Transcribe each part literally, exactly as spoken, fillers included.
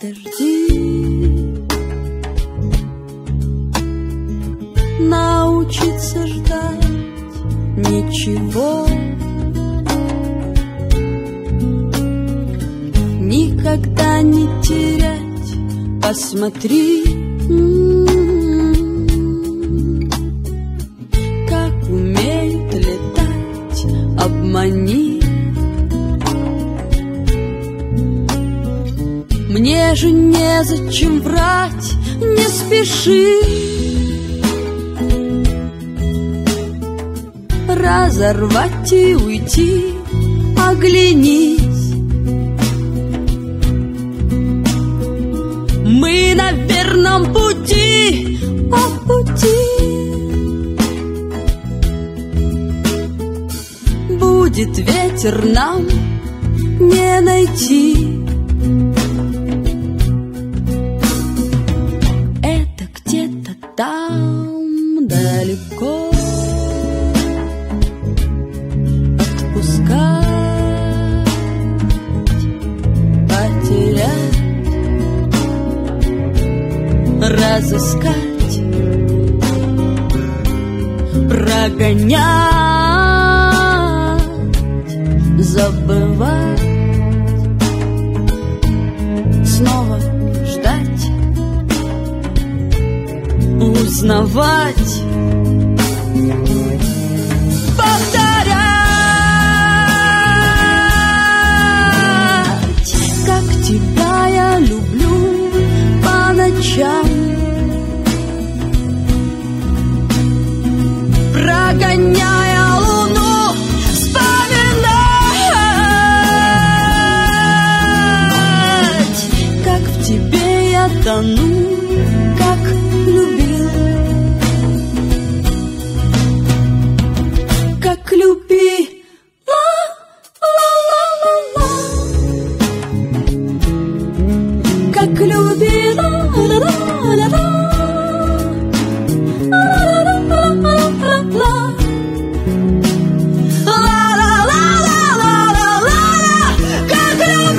подожди, научиться ждать ничего, никогда не терять. Посмотри, как умеют летать, обмани. Мне же незачем врать, не спеши разорвать и уйти, оглянись. Мы на верном пути, по пути. Будет ветер, нам не найти. Это где-то там далеко. Отпускать, потерять, разыскать, прогонять, забывать, снова ждать, узнавать, повторять. Как тебя я люблю по ночам, прогоняя луну, вспоминать, как в тебе я тону, как любил, как любил. Как любила, ла-ла-ла-ла-ла, ла-ла-ла-ла-ла-ла, ла-ла-ла-ла-ла-ла, как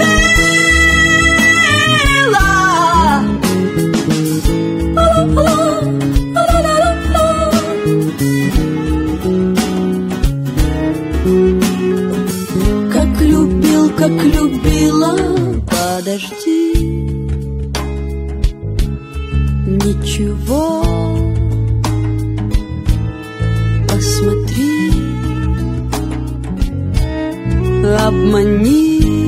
любила, ла-ла-ла-ла-ла-ла. Как любил, как любила, подожди. Ничего, посмотри, обмани.